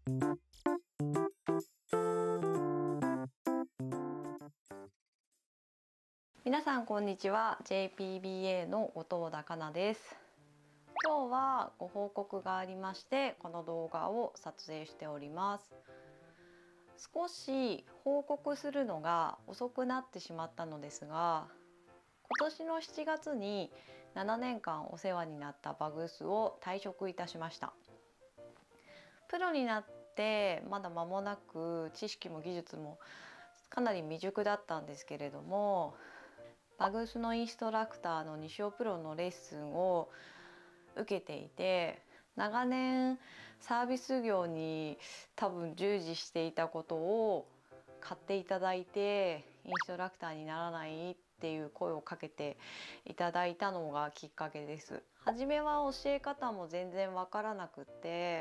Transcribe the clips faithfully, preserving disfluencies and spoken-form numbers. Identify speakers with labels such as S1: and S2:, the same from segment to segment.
S1: 皆さんこんにちは。 ジェイピービーエー の後藤田香奈です。今日はご報告がありましてこの動画を撮影しております。少し報告するのが遅くなってしまったのですが、今年のしちがつにななねんかんお世話になったバグースを退職いたしました。プロになってまだ間もなく知識も技術もかなり未熟だったんですけれども、バグースのインストラクターの西尾プロのレッスンを受けていて、長年サービス業に多分従事していたことを買っていただいて、インストラクターにならないっていう声をかけていただいたのがきっかけです。初めは教え方も全然わからなくって、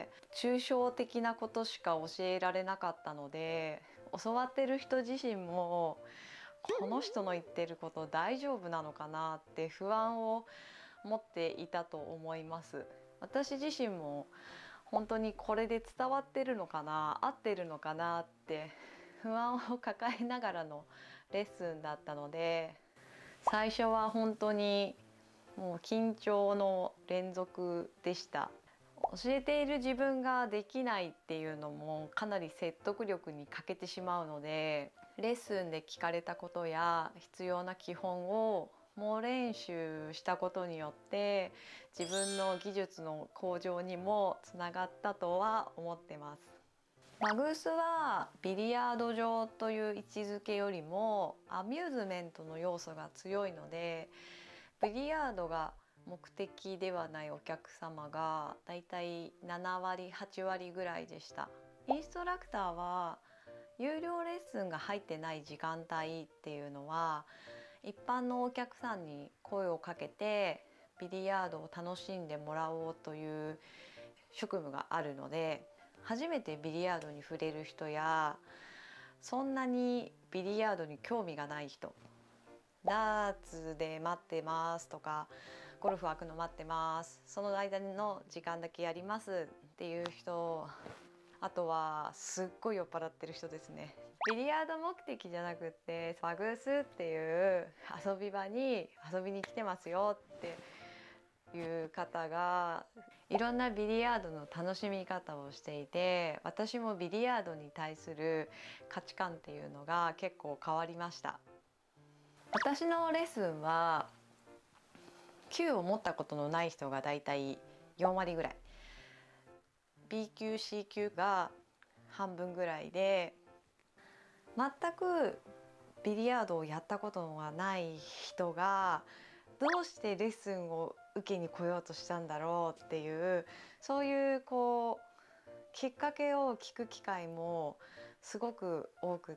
S1: 抽象的なことしか教えられなかったので、教わってる人自身もこの人の言ってること大丈夫なのかなって不安を持っていたと思います。私自身も本当にこれで伝わってるのかな、合ってるのかなって不安を抱えながらのレッスンだったので、最初は本当にもう緊張の連続でした。教えている自分ができないっていうのもかなり説得力に欠けてしまうので、レッスンで聞かれたことや必要な基本を猛練習したことによって自分の技術の向上にもつながったとは思ってます。バグースはビリヤード場という位置づけよりもアミューズメントの要素が強いので、ビリヤードが目的ではないお客様がだいたいななわりはちわりぐらいでした。インストラクターは有料レッスンが入ってない時間帯っていうのは一般のお客さんに声をかけてビリヤードを楽しんでもらおうという職務があるので、初めてビリヤードに触れる人やそんなにビリヤードに興味がない人、ダーツで待ってますとかゴルフ開くの待ってますその間の時間だけやりますっていう人、あとはすっごい酔っ払ってる人ですね。ビリヤード目的じゃなくってバグースっていう遊び場に遊びに来てますよっていう方がいろんなビリヤードの楽しみ方をしていて、私もビリヤードに対する価値観っていうのが結構変わりました。私のレッスンはきゅうを持ったことのない人がだいたいよんわりぐらい、 ビーきゅう シーきゅうが半分ぐらいで、全くビリヤードをやったことがない人がどうしてレッスンを受けに来ようとしたんだろうっていう、そういうこうきっかけを聞く機会もすごく多くって、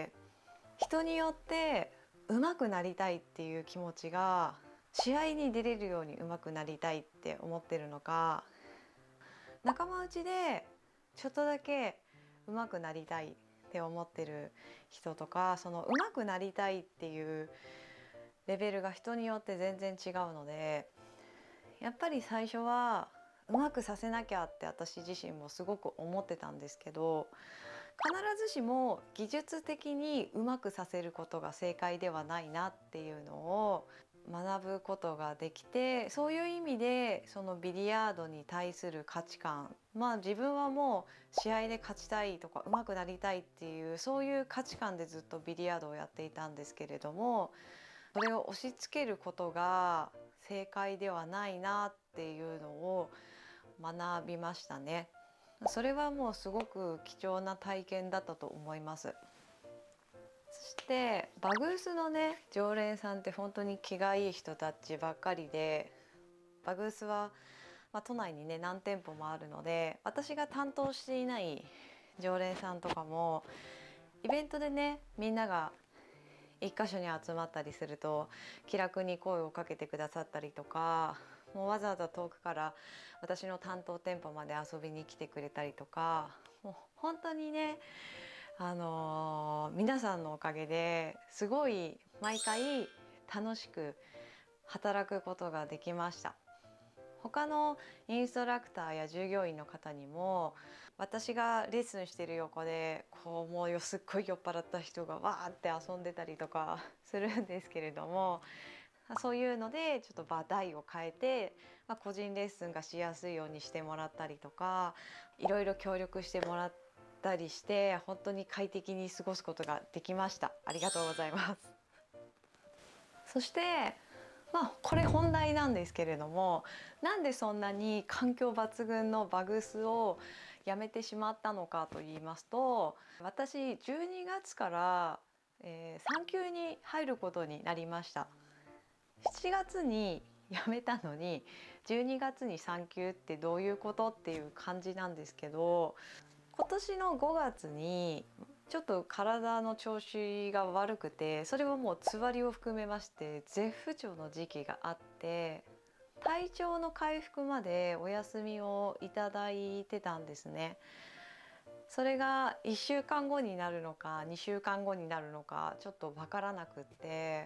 S1: 人によって上手くなりたいっていう気持ちが試合に出れるように上手くなりたいって思ってるのか、仲間内でちょっとだけ上手くなりたいって思ってる人とか、その上手くなりたいっていうレベルが人によって全然違うので、やっぱり最初はうまくさせなきゃって私自身もすごく思ってたんですけど、必ずしも技術的にうまくさせることが正解ではないなっていうのを学ぶことができて、そういう意味でそのビリヤードに対する価値観、まあ自分はもう試合で勝ちたいとか上手くなりたいっていうそういう価値観でずっとビリヤードをやっていたんですけれども、それを押し付けることが正解ではないなっていうのを学びましたね。それはもうすごく貴重な体験だったと思います。そしてバグースのね常連さんって本当に気がいい人たちばっかりで、バグースは、まあ、都内にね何店舗もあるので、私が担当していない常連さんとかもイベントでねみんなが一箇所に集まったりすると気楽に声をかけてくださったりとか、もうわざわざ遠くから私の担当店舗まで遊びに来てくれたりとか、もう本当にねあのー、皆さんのおかげですごい毎回楽しく働くことができました。他のインストラクターや従業員の方にも私がレッスンしてる横でこうもうすっごい酔っ払った人がわーって遊んでたりとかするんですけれども、そういうのでちょっと場台を変えて、まあ、個人レッスンがしやすいようにしてもらったりとか、いろいろ協力してもらったりして本当に快適に過ごすことができました。ありがとうございます。そしてまあこれ本題なんですけれども、なんでそんなに環境抜群のバグスをやめてしまったのかと言いますと、私じゅうにがつから、えー、産休に入ることになりました。しちがつに辞めたのにじゅうにがつに産休ってどういうことっていう感じなんですけど、今年のごがつにちょっと体の調子が悪くて、それはもうつわりを含めまして絶不調の時期があって、体調の回復までお休みをいただいてたんですね。それがいっしゅうかんごになるのかにしゅうかんごになるのかちょっと分からなくって、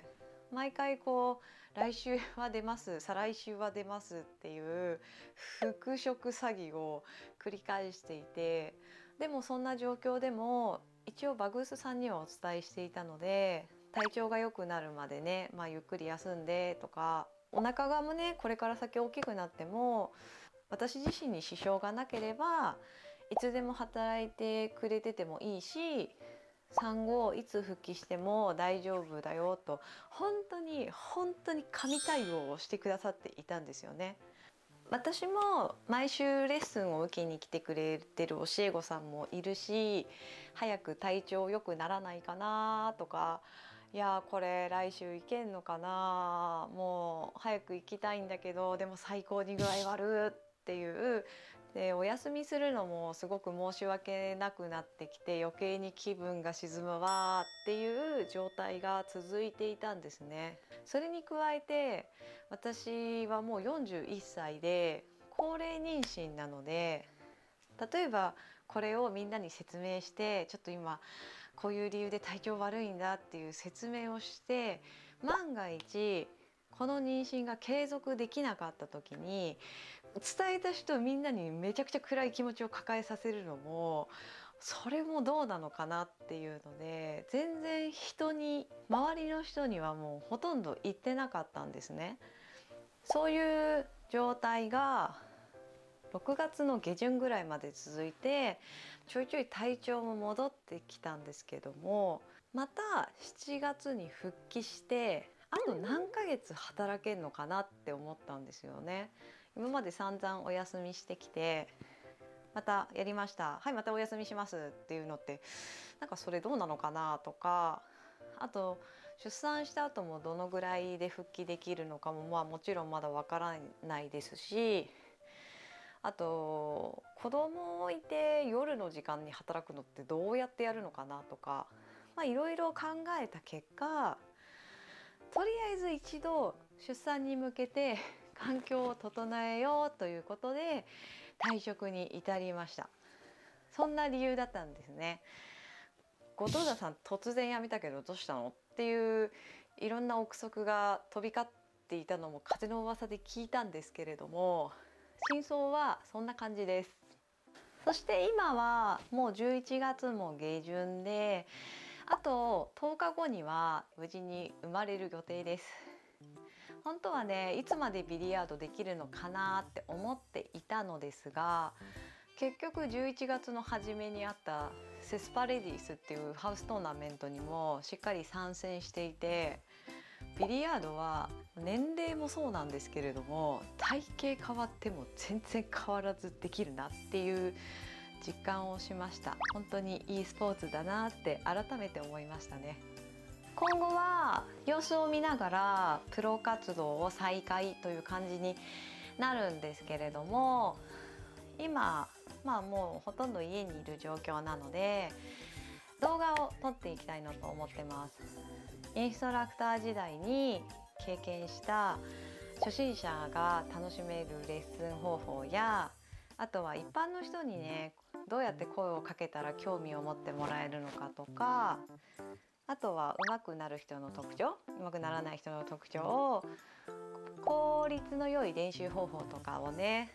S1: 毎回こう来週は出ます再来週は出ますっていう復職詐欺を繰り返していて、でもそんな状況でも一応バグースさんにはお伝えしていたので、体調が良くなるまでね、まあ、ゆっくり休んでとか、お腹がもねこれから先大きくなっても私自身に支障がなければいつでも働いてくれててもいいし、産後いつ復帰しても大丈夫だよと本当に本当に神対応をしてくださっていたんですよね。私も毎週レッスンを受けに来てくれてる教え子さんもいるし、早く体調良くならないかなとか、いやこれ来週行けんのかな、もう早く行きたいんだけどでも最高に具合悪っていう、でお休みするのもすごく申し訳なくなってきて余計に気分が沈むわっていう状態が続いていたんですね。それに加えて私はもうよんじゅういっさいで高齢妊娠なので、例えばこれをみんなに説明して、ちょっと今こういう理由で体調悪いんだっていう説明をして、万が一この妊娠が継続できなかった時に伝えた人みんなにめちゃくちゃ暗い気持ちを抱えさせるのも、それもどうなのかなっていうので、全然人に周りの人にはもうほとんど言ってなかったんですね。そういう状態がろくがつの下旬ぐらいまで続いて、ちょいちょい体調も戻ってきたんですけども、またしちがつに復帰してあと何ヶ月働けるのかなって思ったんですよね。今まで散々お休みしてきて、またやりました、はいまたお休みしますっていうのってなんかそれどうなのかなとか、あと出産した後もどのぐらいで復帰できるのかもまあもちろんまだわからないですし、あと子供いて夜の時間に働くのってどうやってやるのかなとか、まあいろいろ考えた結果、とりあえず一度出産に向けて環境を整えようということで退職に至りました。そんな理由だったんですね。後藤田さん突然辞めたけどどうしたのっていういろんな憶測が飛び交っていたのも風の噂で聞いたんですけれども、真相はそんな感じです。そして今はもうじゅういちがつも下旬で、あととおかごには無事に生まれる予定です。本当はねいつまでビリヤードできるのかなって思っていたのですが、結局じゅういちがつの初めにあったセスパレディスっていうハウストーナメントにもしっかり参戦していて、ビリヤードは年齢もそうなんですけれども体型変わっても全然変わらずできるなっていう実感をしました。本当にいいスポーツだなって改めて思いましたね。今後は様子を見ながらプロ活動を再開という感じになるんですけれども、今まあもうほとんど家にいる状況なので動画を撮っていきたいなと思ってます。インストラクター時代に経験した初心者が楽しめるレッスン方法や、あとは一般の人にねどうやって声をかけたら興味を持ってもらえるのかとか、あとは上手くなる人の特徴、上手くならない人の特徴を、効率の良い練習方法とかをね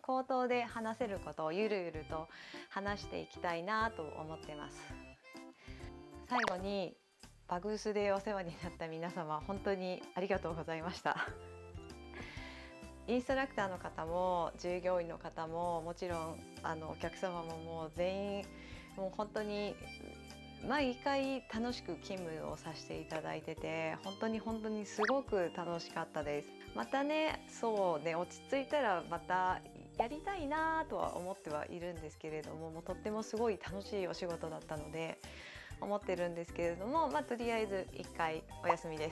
S1: 口頭で話せることをゆるゆると話していきたいなと思ってます。最後にバグースでお世話になった皆様、本当にありがとうございました。インストラクターの方も従業員の方ももちろんあのお客様ももう全員もう本当に毎回楽しく勤務をさせていただいてて、本当に本当にすごく楽しかったです。またね、そうね、落ち着いたらまたやりたいなとは思ってはいるんですけれども、もうとってもすごい楽しいお仕事だったので思ってるんですけれども、まあ、とりあえずいっかいお休みです。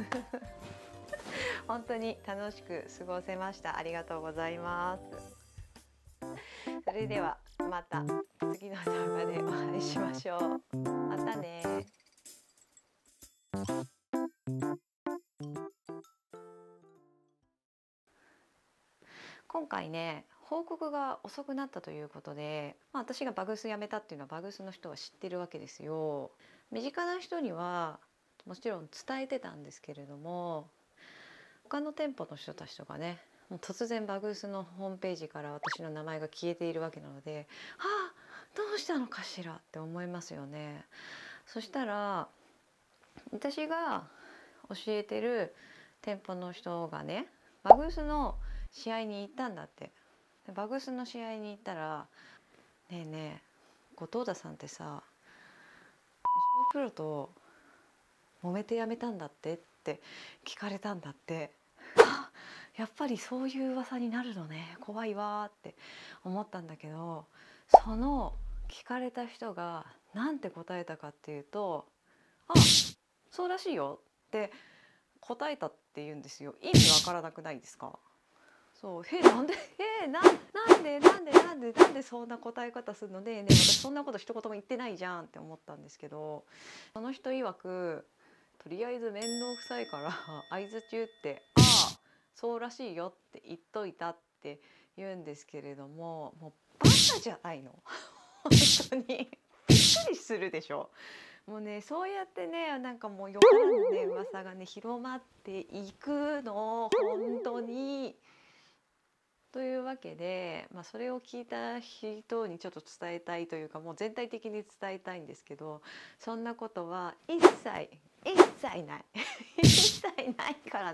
S1: 本当に楽しく過ごせました。ありがとうございます。それではまた次の動画でお会いしましょう。またね。今回ね、報告が遅くなったということで、まあ、私がバグース辞めたっていうのはバグースの人は知ってるわけですよ。身近な人にはもちろん伝えてたんですけれども、他の店舗の人たちとかね、もう突然バグースのホームページから私の名前が消えているわけなので、はあ、どうしたのかしらって思いますよね。そしたら私が教えてる店舗の人がね、バグースの試合に行ったんだって。でバグースの試合に行ったら「ねえねえ、後藤田さんってさ、プロと揉めて辞めたんだって?」って聞かれたんだって。あ、やっぱりそういう噂になるのね、怖いわって思ったんだけど、その聞かれた人がなんて答えたかっていうと「あ、そうらしいよ」って答えたって言うんですよ。意味わからなくないですか？そう、え、なんで、え、な、なんで、なんで、なんで、なんでそんな答え方するので、ね、私そんなこと一言も言ってないじゃんって思ったんですけど、その人曰く、とりあえず面倒くさいから相づち打って「ああ、そうらしいよ」って言っといたって言うんですけれども、もうバカじゃないの本当にびっくりするでしょ。もうね、そうやってね、なんかもうよからぬね噂がね広まっていくの本当に。というわけで、まあ、それを聞いた人にちょっと伝えたいというか、もう全体的に伝えたいんですけど、そんなことは一切一切ない一切ないから